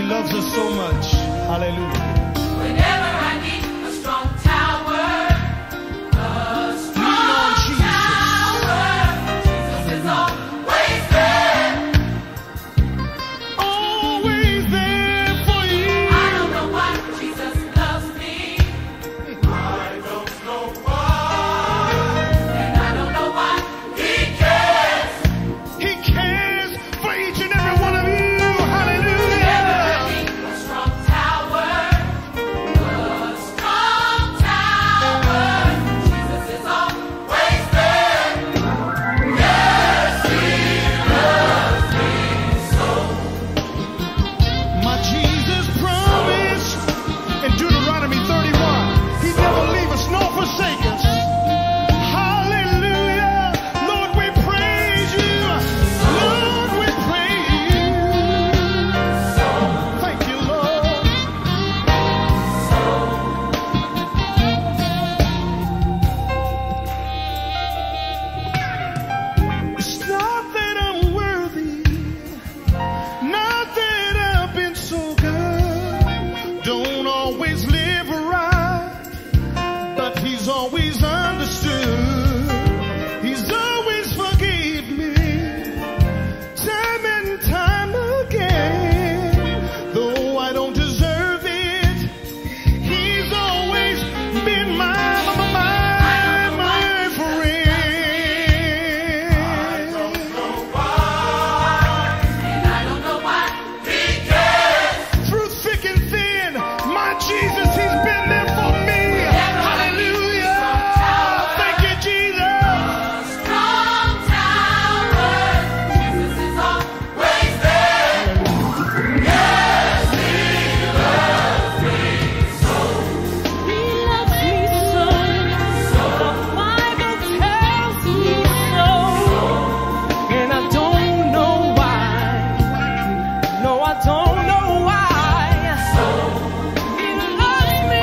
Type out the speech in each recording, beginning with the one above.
loves us so much. Hallelujah. Whenever I need a strong tower, a strong tower, Jesus is always there. Always there for you. I don't know why Jesus loves me. I don't know why. And I don't know why He cares. He cares for each and every one of you. Whenever I need a strong tower, Jesus is always there. Yes, He loves me so. My Jesus promised in Deuteronomy 31, He'd never leave us nor forsake us. Hallelujah. Lord, we praise you. Lord, we praise you. Thank you, Lord. It's not that I'm worthy, not that I've been so good, don't always live right, but He's always understood. He's always forgave me, time and time again. Though I don't deserve it, He's always been my friend. And I don't know why He cares. Through thick and thin, my Jesus, He's been there for me. Hallelujah. Thank you, Jesus. Strong tower, Jesus is always there. Yes, He loves me so. He loves me so. The Bible tells me so. And I don't know why. No, I don't know why. He loves me.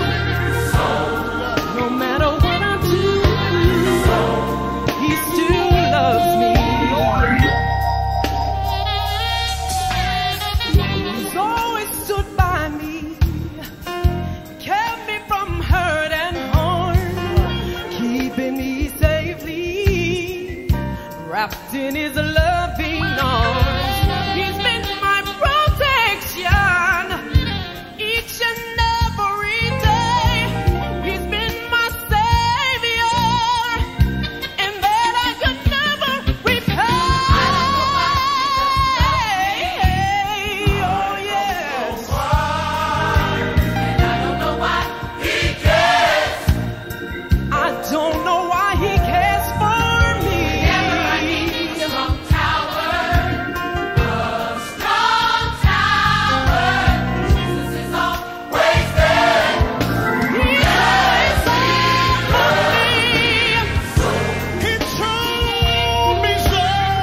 No matter what I do, He still loves me. He's always stood by me, kept me from hurt and harm, keeping me safely wrapped in His loving arms. He's been my protection each and every day. He's been my savior, and that I could never repay. Oh yes. And I don't know why He cares. I don't know why He cares for me. Whenever I need a strong tower, Jesus is always there. He always for me. He told me so.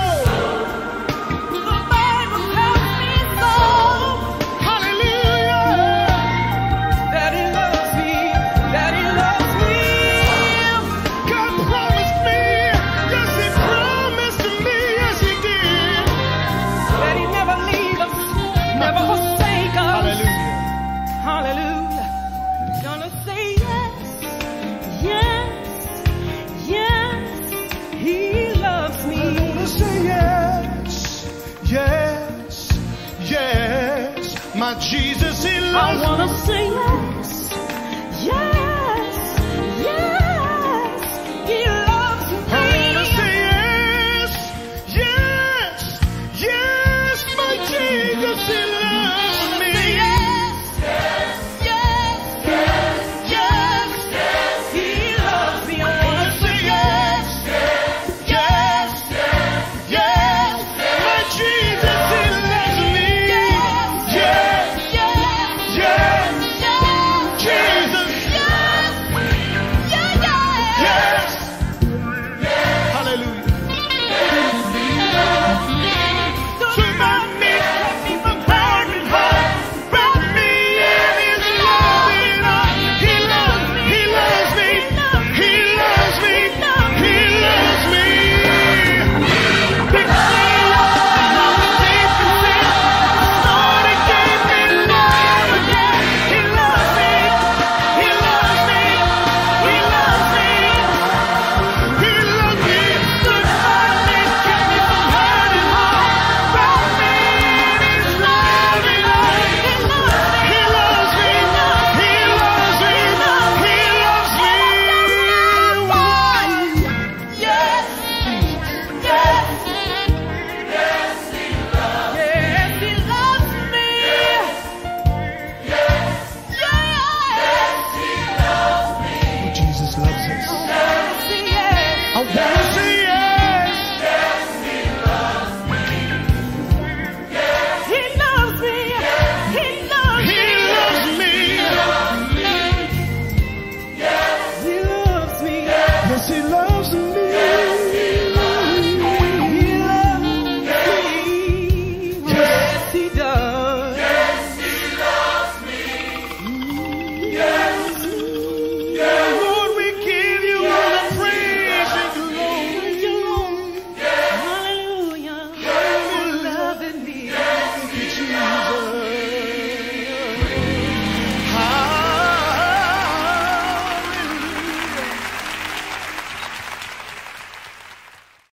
The Bible tells me so. Hallelujah. That He loves me. That He loves me. God promised me. Yes, He promised to me. Yes, He did. That He never leave us, never forsake us. Hallelujah. Hallelujah. Gonna say yes, yes, yes. He loves me. I'm gonna say yes, yes, yes. My Jesus, He I loves me. wanna say yes, yes.